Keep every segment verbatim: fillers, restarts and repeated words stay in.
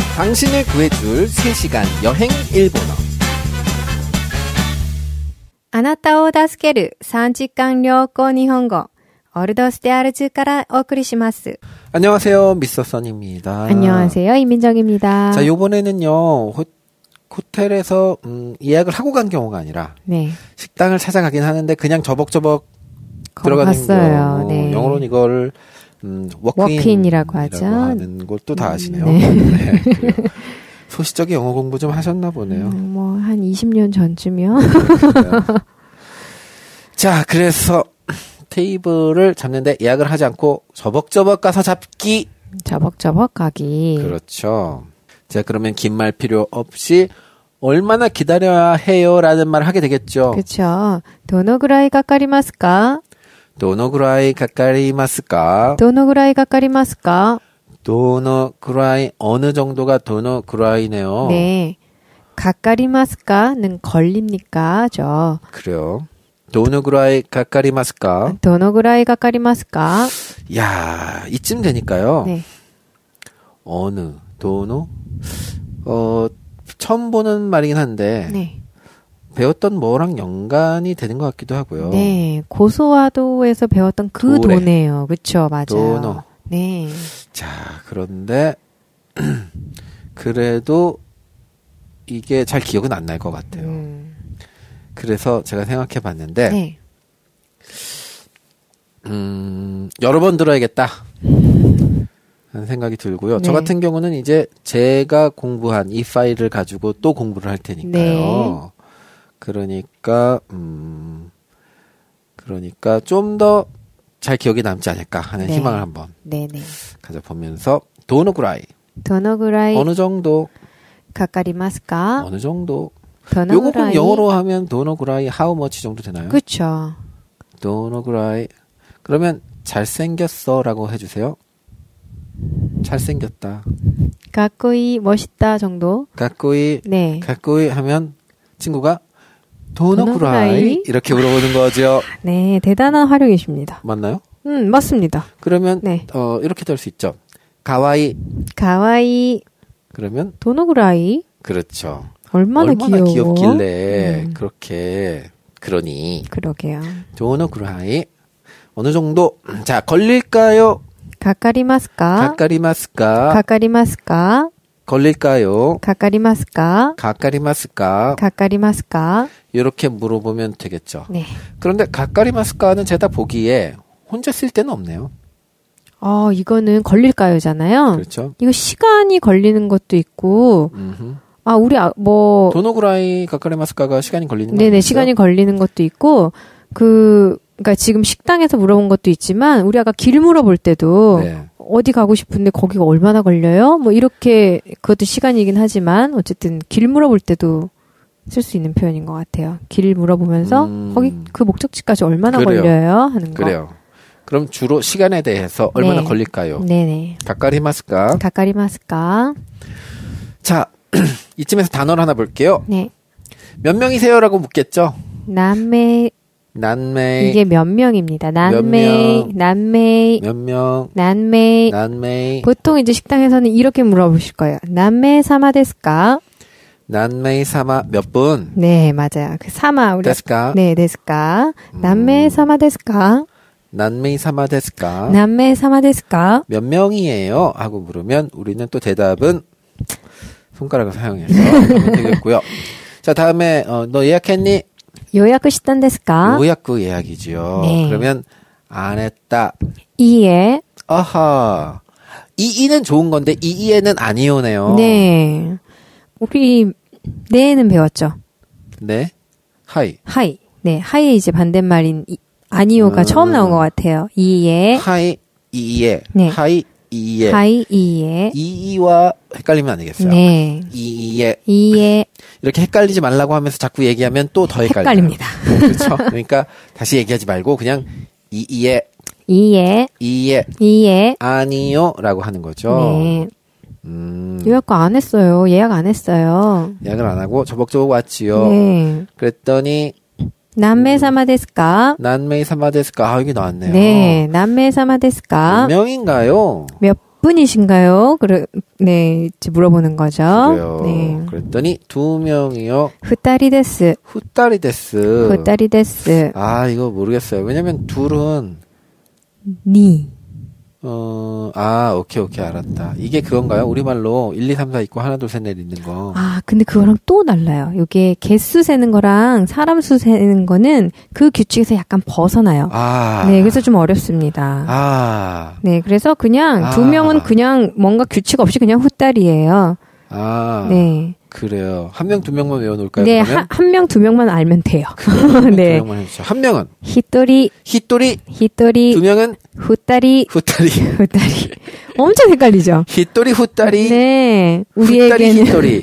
당신을 구해줄 세 시간 여행 일본어. あなたを助けるさんじかん旅行日本語 올더스테아르즈からお送りします. 안녕하세요, 미스터 선입니다. 안녕하세요, 이민정입니다. 자, 요번에는요, 호, 호텔에서 음, 예약을 하고 간 경우가 아니라 네. 식당을 찾아가긴 하는데 그냥 저벅저벅 들어가는 경우. 네. 영어로는 이걸 음, 워크인이라고 하죠. 하는 것도 다 아시네요. 네. 네, 소시적인 영어 공부 좀 하셨나 보네요. 음, 뭐 한 이십 년 전쯤이요. 자, 그래서 테이블을 잡는데 예약을 하지 않고 저벅저벅 가서 잡기. 저벅저벅 가기. 그렇죠. 자, 그러면 긴 말 필요 없이 얼마나 기다려야 해요라는 말을 하게 되겠죠. 그렇죠. どのぐらいかかりますか? どのぐらいかかりますか? どのぐらいかかりますか? どのぐらい, 어느 정도가 どのぐらい네요. 네. かかりますか?는 걸립니까?죠. 그래요. どのぐらいかかりますか? どのぐらいかかりますか? 야, 이쯤 되니까요. 네. 어느, どの, 어, 처음 보는 말이긴 한데. 네. 배웠던 뭐랑 연관이 되는 것 같기도 하고요. 네, 고소화도에서 배웠던 그 도래. 도네요. 그렇죠, 맞아요. 도노. 네. 자, 그런데 그래도 이게 잘 기억은 안 날 것 같아요. 음. 그래서 제가 생각해봤는데, 네. 음, 여러 번 들어야겠다 하는 생각이 들고요. 네. 저 같은 경우는 이제 제가 공부한 이 파일을 가지고 또 공부를 할 테니까요. 네. 그러니까, 음, 그러니까 좀 더 잘 기억에 남지 않을까 하는 네. 희망을 한번 네네. 가져보면서, どのぐらい? どのぐらい? 어느 정도? かかりますか? 어느 정도? 요거 그럼 영어로 하면 どのぐらい? how much 정도 되나요? 그쵸. どのぐらい? 그러면 잘생겼어 라고 해주세요. 잘생겼다. かっこいい, 멋있다 정도? かっこいい, 네. かっこいい 하면 친구가 どのぐらい? 이렇게 물어보는 거죠. 네, 대단한 활용이십니다. 맞나요? 음, 맞습니다. 그러면 네. 어, 이렇게 될 수 있죠. 가와이. 가와이. 그러면 どのぐらい? 그렇죠. 얼마나, 얼마나 귀여워? 귀엽길래 음. 그렇게 그러니. 그러게요. どのぐらい? 어느 정도? 자, 걸릴까요? かかりますか? かかりますか? かかりますか? 걸릴까요? かかりますか? かかりますか? かかりますか? 이렇게 물어보면 되겠죠. 네. 그런데 가까리마스카는 제가 보기에 혼자 쓸 때는 없네요. 아, 이거는 걸릴까요잖아요. 그렇죠. 이거 시간이 걸리는 것도 있고, 음흠. 아, 우리 아, 뭐 どのぐらい 가까리마스카가 시간이 걸리는 거 네네, 아니겠어요? 시간이 걸리는 것도 있고, 그, 그러니까 지금 식당에서 물어본 것도 있지만, 우리 아까 길 물어볼 때도 네. 어디 가고 싶은데 거기가 얼마나 걸려요? 뭐 이렇게 그것도 시간이긴 하지만 어쨌든 길 물어볼 때도 쓸 수 있는 표현인 것 같아요. 길 물어보면서 음... 거기 그 목적지까지 얼마나 그래요. 걸려요? 하는 거. 그래요. 그럼 주로 시간에 대해서 얼마나 네. 걸릴까요? 네네. 가까리마스까? 가까리마스까? 자, 이쯤에서 단어를 하나 볼게요. 네. 몇 명이세요라고 묻겠죠? 남매 난메이. 이게 몇 명입니다. 난메이, 난메이, 몇 명, 난메이, 난메이. 보통 이제 식당에서는 이렇게 물어보실 거예요. 난메이 사마 데스까? 난메이 사마 몇 분? 네, 맞아요. 그 사마 우리 데스까? 네, 데스까? 난메이 사마 데스까? 난메이 사마 데스까? 난메이 사마 데스까? 몇 명이에요? 하고 물으면 우리는 또 대답은 손가락을 사용해서 하면 되겠고요. 자, 다음에 어, 너 예약했니? 요약 시단 데스까? 요약구 예약이지요. 네. 그러면 안 했다. 이에. 아하. 이이는 좋은 건데 이이에는 아니오네요. 네. 우리 네는 배웠죠. 네. 하이. 하이. 네. 하이의 이제 반대말인 이, 아니오가 음. 처음 나온 것 같아요. 이에. 하이 이에. 네. 하이 이에. 하이 이에. 이이와 헷갈리면 안 되겠어요. 네. 이에. 이에. 이렇게 헷갈리지 말라고 하면서 자꾸 얘기하면 또 더 헷갈려요. 헷갈립니다. 그렇죠? 그러니까 다시 얘기하지 말고 그냥 이이에. 이에. 이에. 이에. 아니요라고 하는 거죠. 네. 음. 요약도 안 했어요. 예약 안 했어요. 예약을 안 하고 저벅저벅 왔지요. 네. 그랬더니 남매사마 데스까? 남매사마 데스까? 아, 여기 나왔네요. 네, 남매사마 데스까? 몇 명인가요? 몇 분이신가요? 그래, 네, 이제 물어보는 거죠. 그래요. 네. 그랬더니 두 명이요. 후따리 데스. 후따리 데스. 후따리 데스. 아, 이거 모르겠어요. 왜냐면 둘은 니. 어, 아, 오케이, 오케이, 알았다. 이게 그건가요? 우리말로 일, 이, 삼, 사 있고 하나, 둘, 셋, 넷 있는 거. 아, 근데 그거랑 또 달라요. 요게 개수 세는 거랑 사람 수 세는 거는 그 규칙에서 약간 벗어나요. 아. 네, 그래서 좀 어렵습니다. 아. 네, 그래서 그냥 아. 두 명은 그냥 뭔가 규칙 없이 그냥 후딸이에요. 아. 네. 그래요. 한 명, 두 명만 외워놓을까요? 네, 그러면? 한 명, 두 명만 알면 돼요. 네. 두 명만 해주세요. 한 명은? 히토리. 히토리. 히토리. 두 명은? 후따리. 후따리. 후따리. 엄청 헷갈리죠? 히토리, 후따리. 네. 후따리, 우리에게는. 히토리.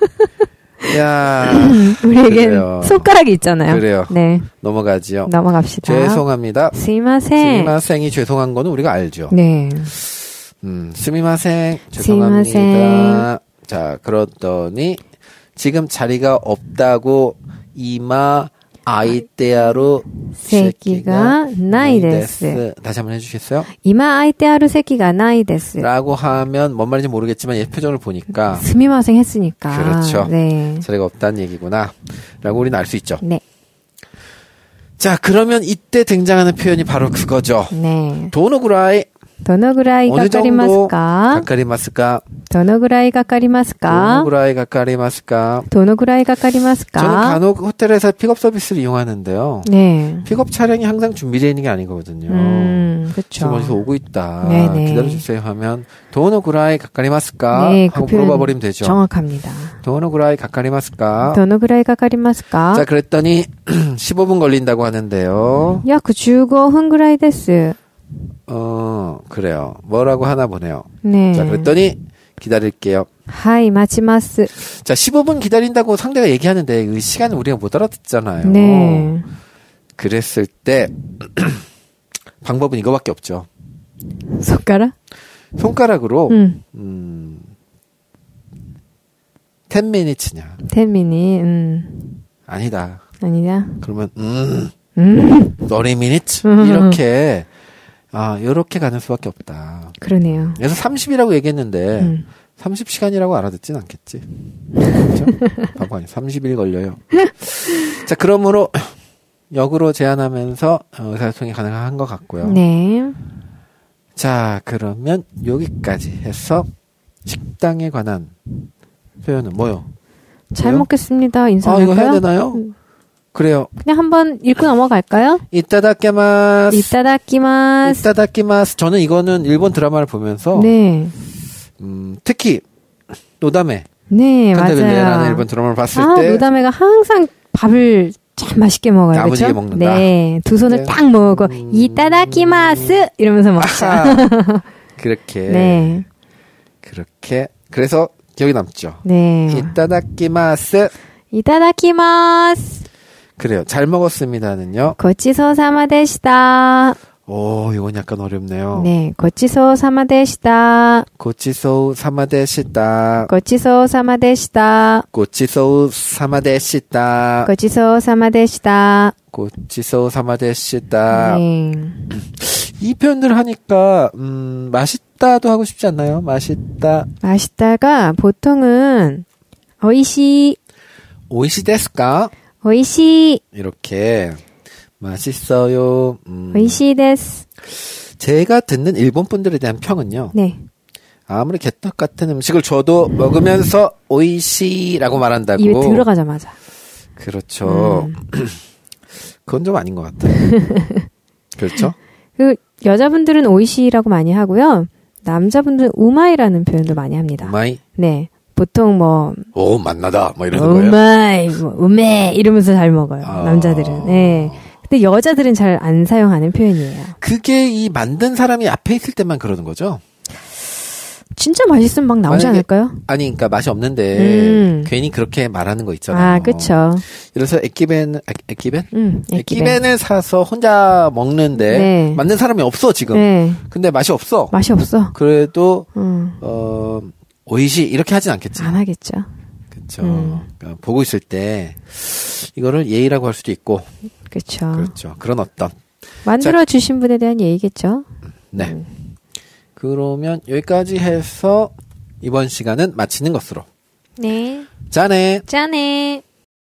야 우리에겐 손가락이 있잖아요. 그래요. 네. 넘어가지요. 넘어갑시다. 죄송합니다. 스미마생. 스미마생이 죄송한 거는 우리가 알죠. 네. 음, 스미마생. 죄송합니다. 스미마생. 자, 그러더니 지금 자리가 없다고 이마 아이테아루 새끼가 나이 데스. 다시 한번 해주시겠어요? 이마 아이테아루 새끼가 나이 데스. 라고 하면 뭔 말인지 모르겠지만 얘 표정을 보니까 스미마생 했으니까. 그렇죠. 네. 자리가 없다는 얘기구나. 라고 우리는 알 수 있죠. 네. 자, 그러면 이때 등장하는 표현이 바로 그거죠. 네. 도노구라이. 도노구라이 어느 정도 가까리마스까? 가까리마스까? 도노구라이 가까리마스까? 도노구라이 가까리마스까? 도노구라이 가까리마스까? 저는 간혹 호텔에서 픽업 서비스를 이용하는데요. 네. 픽업 차량이 항상 준비되어 있는 게 아니거든요. 음, 그렇죠. 지금 어디서 오고 있다. 네네. 기다려주세요 하면 도노구라이 가까리마스까? 네, 하고 그 표현 물어봐 버리면 되죠. 정확합니다. 도노구라이 가까리마스까? 도노구라이 가까리마스까? 자, 그랬더니 십오 분 걸린다고 하는데요. 야크 십오 분ぐらいです. 어, 그래요. 뭐라고 하나 보네요. 네. 자, 그랬더니 기다릴게요. 하이, 마치마스. 자, 십오 분 기다린다고 상대가 얘기하는데 그 시간을 우리가 못 알아듣잖아요. 네. 그랬을 때 방법은 이거밖에 없죠. 손가락? 손가락으로 응. 음, 십 minutes냐? 십 minutes. 음. 아니다. 아니다. 그러면 음, 음. 삼십 minutes 음. 이렇게 아, 요렇게 가는 수밖에 없다. 그러네요. 그래서 삼십이라고 얘기했는데 음. 삼십 시간이라고 알아듣진 않겠지. 그렇죠? 바보 아니 삼십 일 걸려요. 자, 그러므로 역으로 제안하면서 의사소통이 가능한 것 같고요. 네. 자, 그러면 여기까지 해서 식당에 관한 표현은 뭐요? 잘 뭐요? 먹겠습니다. 아, 인사할까요? 이거 해야 되나요? 음. 그래요. 그냥 한번 읽고 넘어갈까요? 이따다키마스. 이따다키마스. 이따다키마스. 저는 이거는 일본 드라마를 보면서 네. 음, 특히 노다메 네, 칸타빌레라는 맞아요. 일본 드라마를 봤을 아, 때 노다메가 항상 밥을 참 맛있게 먹어요. 야무지게 그렇죠? 먹는다. 네. 두 손을 네. 딱 모으고 음. 이따다키마스 이러면서 먹죠. 아하. 그렇게 네. 그렇게 그래서 기억이 남죠. 네. 이따다키마스. 이따다키마스. 그래요. 잘 먹었습니다는요. 고치소 사마 데시다. 오, 이건 약간 어렵네요. 네. 고치소 사마 데시다. 고치소우 사마데시다. 고치소 사마 데시다. 고치소우 사마데시다. 고치소 사마 데시다. 고치소우 사마데시다. 네. 이 표현들 하니까 음, 맛있다도 하고 싶지 않나요? 맛있다. 맛있다가 보통은 오이시, 오이시 데스까? 오이시, 이렇게 맛있어요. 음, 오이시 데스. 제가 듣는 일본 분들에 대한 평은요. 네. 아무리 개떡 같은 음식을 줘도 먹으면서 오이시라고 말한다고. 입에 들어가자마자. 그렇죠. 음. 그건 좀 아닌 것 같아요. 그렇죠? 그 여자분들은 오이시라고 많이 하고요. 남자분들은 우마이라는 표현도 많이 합니다. 우마이? 네. 보통 뭐 오, 맛나다. 뭐 이러는 거예요. 우마이, 뭐 우메 이러면서 잘 먹어요. 아. 남자들은. 네. 근데 여자들은 잘 안 사용하는 표현이에요. 그게 이 만든 사람이 앞에 있을 때만 그러는 거죠? 진짜 맛있으면 막 나오지 만약에- 않을까요? 아니, 그러니까 맛이 없는데 음. 괜히 그렇게 말하는 거 있잖아요. 아, 그쵸. 그래서 에키벤, 아, 에키벤? 음, 에키벤을 사서 혼자 먹는데 네. 만든 사람이 없어 지금. 네. 근데 맛이 없어. 맛이 없어. 그래도 음. 어 오이시 이렇게 하진 않겠지. 안 하겠죠. 그렇죠. 음. 그러니까 보고 있을 때 이거를 예의라고 할 수도 있고. 그렇죠. 그렇죠. 그런 어떤 만들어 주신 분에 대한 예의겠죠. 네. 음. 그러면 여기까지 해서 이번 시간은 마치는 것으로. 네. 짠해. 짠해.